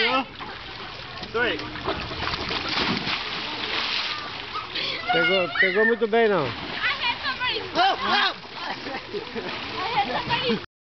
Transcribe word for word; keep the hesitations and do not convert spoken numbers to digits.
two, three. Pegou, pegou muito bem não. I had somebody. I had somebody.